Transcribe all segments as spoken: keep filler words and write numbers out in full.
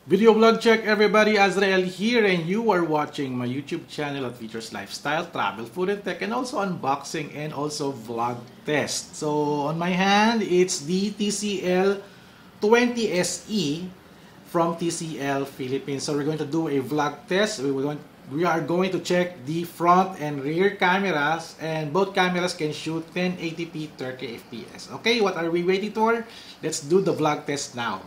Video vlog check everybody, Azrael here, and you are watching my YouTube channel that features lifestyle, travel, food and tech, and also unboxing and also vlog test. So on my hand, it's the T C L twenty S E from T C L Philippines. So we're going to do a vlog test. We're going, we are going to check the front and rear cameras, and both cameras can shoot ten eighty p thirty F P S. Okay, what are we waiting for? Let's do the vlog test now.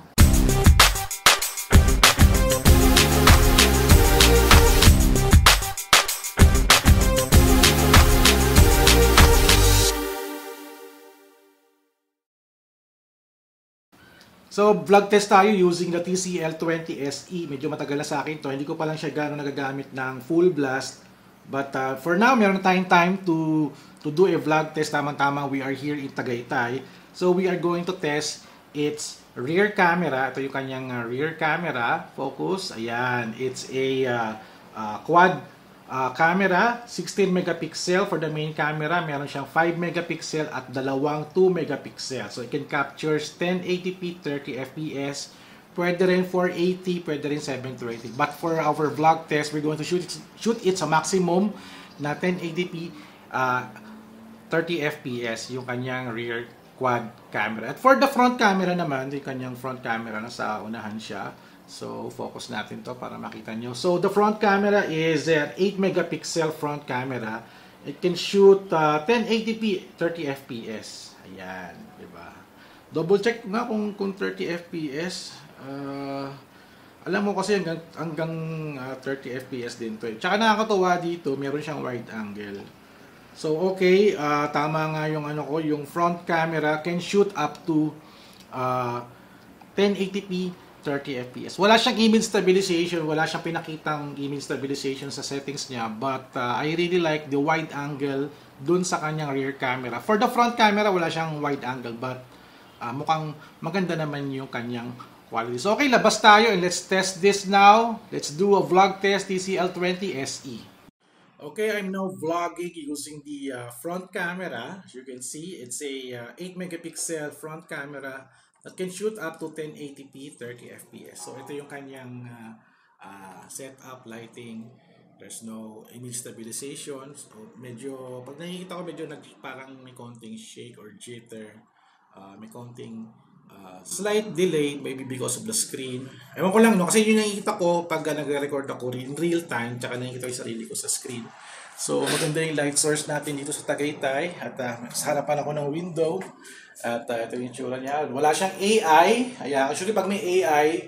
So, vlog test tayo using the T C L twenty S E. Medyo matagal na sa akin to. Hindi ko pa lang siya gano'ng nagagamit ng full blast. But uh, for now, meron tayong time to, to do a vlog test. Tamang-tamang, we are here in Tagaytay. So, we are going to test its rear camera. Ito yung kanyang uh, rear camera. Focus. Ayan. It's a uh, uh, quad Uh, camera, sixteen megapixel for the main camera. Meron siyang five megapixel at dalawang two megapixel. So it can capture ten eighty p thirty F P S. Pwede rin four eighty, pwede rin seven twenty. But for our vlog test, we're going to shoot it, shoot it sa maximum na ten eighty p uh, thirty F P S yung kanyang rear quad camera. At for the front camera naman, yung kanyang front camera, nasa unahan siya. So, focus natin to para makita nyo. So, the front camera is an eight megapixel front camera. It can shoot uh, ten eighty p thirty F P S. Ayan, diba? Double check nga kung, kung thirty F P S. Uh, alam mo kasi hanggang, hanggang uh, thirty F P S din to. Eh. Tsaka nakakatuwa dito, meron siyang wide angle. So, okay, uh, tama nga yung ano ko, yung front camera can shoot up to uh, ten eighty p thirty F P S. Wala siyang image stabilization, wala siyang pinakitang image stabilization sa settings niya, but uh, I really like the wide angle dun sa kanyang rear camera. For the front camera, wala siyang wide angle, but uh, mukhang maganda naman yung kanyang quality. So okay, labas tayo and let's test this now. Let's do a vlog test T C L twenty S E. Okay, I'm now vlogging using the uh, front camera. As you can see, it's a uh, eight megapixel front camera that can shoot up to ten eighty p thirty F P S. So ito yung kanyang uh, uh, setup, lighting. There's no image stabilization. So medyo, pag nakikita ko, medyo nag, parang may konting shake or jitter. Uh, may konting uh, slight delay, maybe because of the screen. Ewan ko lang, no? Kasi yun nakikita ko pag uh, nagre-record ako in real time, tsaka nakikita ko yung sarili ko sa screen. So maganda yung light source natin dito sa Tagaytay. At uh, sa harapan ako ng window. At uh, ito yung tsura niya. Wala siyang A I. Ayan, actually pag may A I,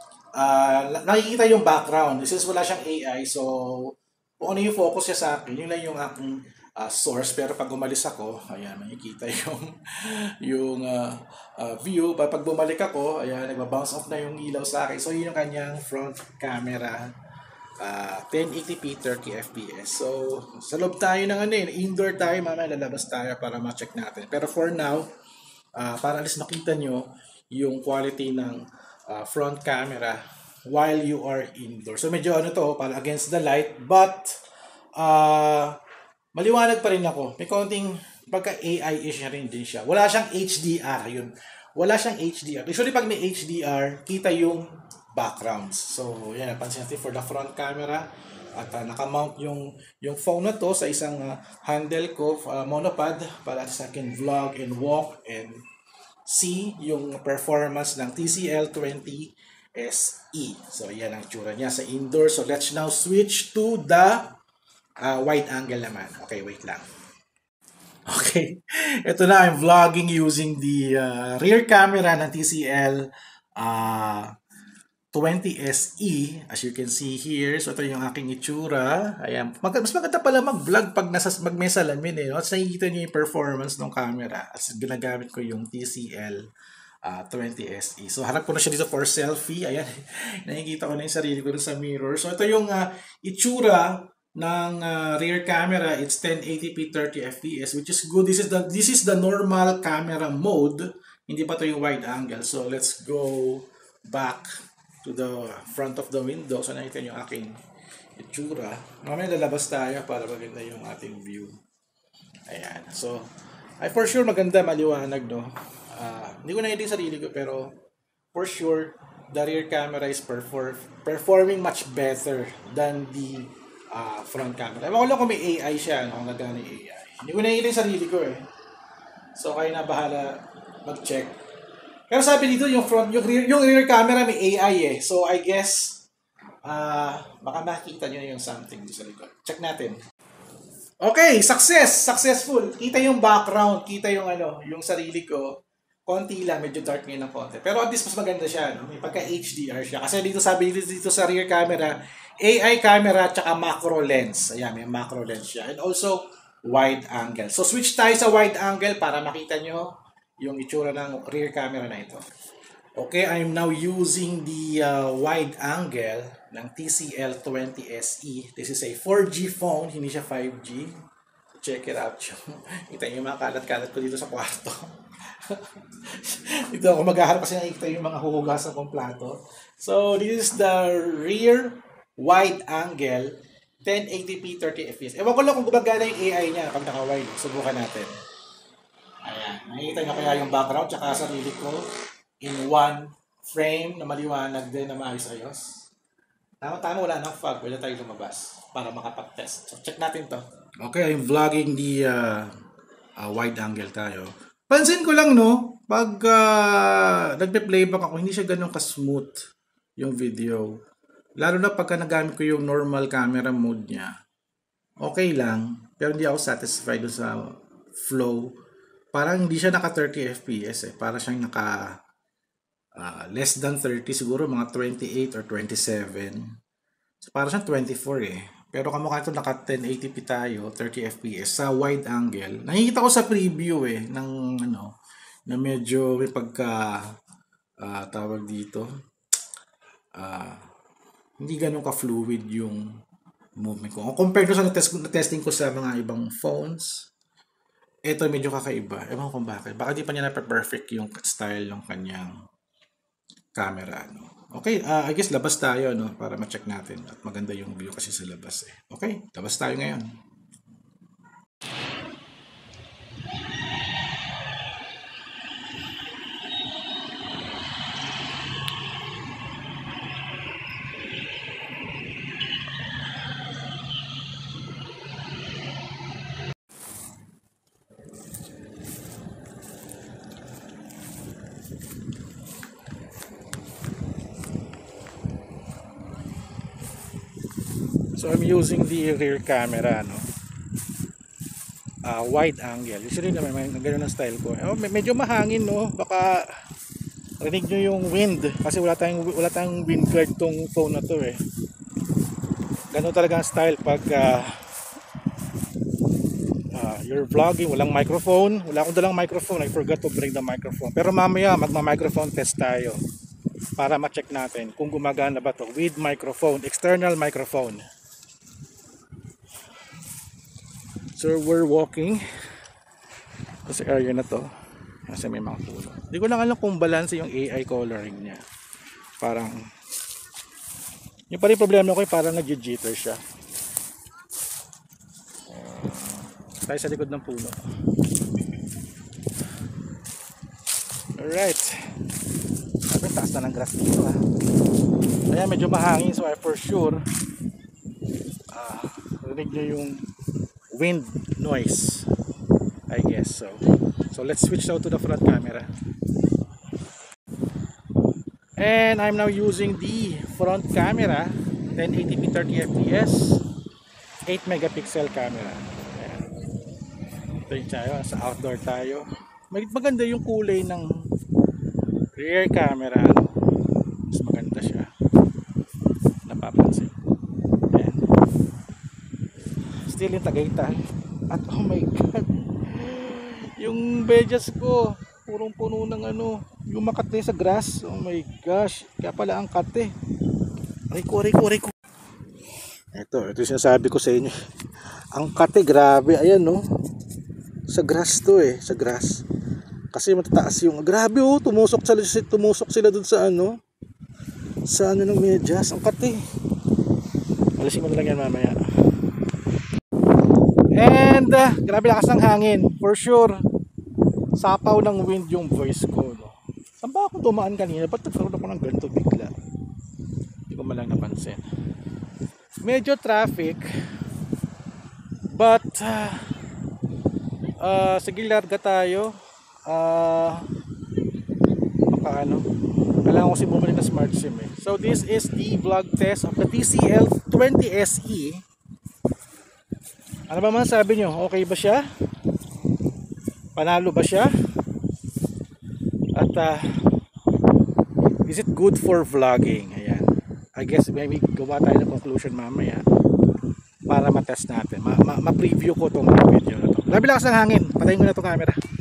uh, nakikita yung background. Since wala siyang A I, so kung ano yung focus niya sa akin, yun lang yung aking uh, source. Pero pag umalis ako, ayan, makikita yung, yung uh, uh, view. Pag bumalik ako, ayan, nagba-bounce off na yung ilaw sa akin. So yun yung kanyang front camera. Uh, ten eighty p thirty F P S. So sa loob tayo ng ano yun, indoor tayo, mamaya lalabas tayo para ma-check natin. Pero for now, Uh, para alis makita nyo yung quality ng uh, front camera while you are indoor. So medyo ano to, para against the light, but uh, maliwanag pa rin ako. May konting pagka A I-ish na rin din siya. Wala siyang H D R, yun. Wala siyang H D R. Usually pag may H D R, kita yung backgrounds. So yan, napansin natin for the front camera. At uh, nakamount yung yung phone na to sa isang uh, handle ko, uh, monopod, para sa akin vlog and walk and see yung performance ng T C L twenty S E. So yan ang tsura niya sa indoor. So let's now switch to the uh, wide angle naman. Okay, wait lang. Okay, ito na, I'm vlogging using the uh, rear camera ng T C L uh, twenty S E, as you can see here. So ito yung aking itsura. Ayan. Mag mas maganda pala mag-vlog pag nasa mag may salamin eh. No? At nakikita niyo yung performance ng camera. At ginagamit ko yung T C L uh, twenty S E. So harap ko na siya dito for selfie. Ayan. Nakikita ko na yung sarili ko sa mirror. So ito yung uh, itsura ng uh, rear camera. It's ten eighty p thirty F P S, which is good. This is the this is the normal camera mode. Hindi pa to yung wide angle. So let's go back to the front of the window. So nakita nyo yung aking itsura. Mamaya lalabas tayo para maganda yung ating view. Ayan. So, ay for sure maganda, maliwanag, no? Uh, hindi ko nakita yung sarili ko, pero for sure the rear camera is perfor performing much better than the uh, front camera. Ewan ko lang kung may A I siya, no? Kung nagana yung A I. Hindi ko nakikita yung sarili ko eh. So kayo na bahala mag-check. Pero sabi dito yung front, yung rear, yung rear camera may A I eh. So I guess uh, baka makikita nyo yung something sa likod. Check natin. Okay, success, successful. Kita yung background, kita yung ano, yung sarili ko. Konti lang, medyo dark ngayon ng konti. Pero at least mas maganda siya, no? May pagka-H D R siya. Kasi dito sabi dito, dito sa rear camera, A I camera tsaka macro lens. Ayan, may macro lens siya. And also, wide angle. So switch tayo sa wide angle para makita nyo yung itsura ng rear camera na ito. Okay, I'm now using the uh, wide angle ng T C L twenty S E. This is a four G phone, hindi siya five G. Check it out. Kita niyo yung mga kalat-kalat ko dito sa kwarto. Dito ako maghaharap kasi nakikita yung mga huhugasan kong plato. So, this is the rear wide angle ten eighty p thirty F P S. Ewan ko lang kung gumagana yung A I niya pag naka-wide. Subukan natin. Ayan. Nakikita niyo kaya yung background tsaka sarili ko in one frame na maliwanag din na maayos-ayos. Tama-tama, wala nang fog. Pwede tayo lumabas para makapag-test. So, check natin to. Okay, I'm vlogging the uh, uh, wide angle tayo. Pansin ko lang, no, pag uh, nagpe-playback ako, hindi siya ganun ka-smooth yung video. Lalo na pagka nagamit ko yung normal camera mode niya. Okay lang, pero hindi ako satisfied sa flow. Parang hindi siya naka thirty F P S eh. Parang siyang naka uh, less than thirty, siguro mga twenty-eight or twenty-seven. So, parang siyang twenty-four eh. Pero kamukha ito naka ten eighty p tayo, thirty F P S sa wide angle. Nakikita ko sa preview eh ng ano na medyo may pagka uh, tawag dito. Uh, hindi ganun ka-fluid yung movement ko. Compared to sa test, testing ko sa mga ibang phones, ito medyo kakaiba. Ewan ko kung bakit. Baka di pa niya na-perfect yung style ng kanyang camera. No? Okay, uh, I guess labas tayo, no, para ma-check natin. At maganda yung view kasi sa labas eh. Okay, labas tayo ngayon. So I'm using the rear camera, no, uh, wide angle. Usually naman may ganun ang style ko. Oh, medyo mahangin, no. Baka rinig nyo yung wind kasi wala tayong wala tayong wind guard tong phone na to eh. Ganun talaga ang style pag uh, uh, you're vlogging, walang microphone. Wala akong dalang microphone. I forgot to bring the microphone. Pero mamaya magma-microphone test tayo para ma-check natin kung gumagana ba to with microphone, external microphone. So we're walking sa area na to kasi may mga puno. Hindi ko lang alam kung balance yung A I coloring niya. Parang yung pa rin problema ko ay parang nag-jitter siya. Uh, tayo sa likod ng puno. Alright. Sabi, taas na ng grass dito ha. Kaya medyo mahangin, so I for sure uh, rinig nyo yung wind noise, I guess so. So let's switch now to the front camera. And I'm now using the front camera, ten eighty p thirty F P S, eight megapixel camera. Ayan. Ito yung tayo, sa outdoor tayo. Maganda yung kulay ng rear camera. Mas maganda siya. Napapansin. Ayan. Still in Tagaytay. At oh my god, yung bedyas ko purong puno ng ano, yung makate sa grass. Oh my gosh, kaya pala ang kate. Riko, riko, riko. Ito, ito yung sinasabi ko sa inyo. Ang kate, grabe. Ayan no, sa grass to eh, sa grass. Kasi matataas yung, grabe oh, tumusok sila, tumusok sila dun sa ano, sa ano ng medyas. Ang kate. Alisin mo na lang yan mamaya. And uh, grabe lakas ng hangin, for sure. Sapaw ng wind yung voice ko, no? Saan ba ako tumaan kanina, ba't nagkaroon ako ng ganito bigla? Hindi ko malang napansin. Medyo traffic, but uh, uh, sige, larga tayo. Uh, baka ano, kailangan ko si bumalik na smart sim eh. So this is the vlog test of the T C L twenty S E. Ano ba man sabi nyo? Okay ba siya? Panalo ba siya? At uh, is it good for vlogging? Ayan. I guess maybe gawa tayo ng conclusion mamaya para matest natin. Ma-preview ma ma ko itong video na to. Labi lakas ng hangin. Patayin ko na itong camera.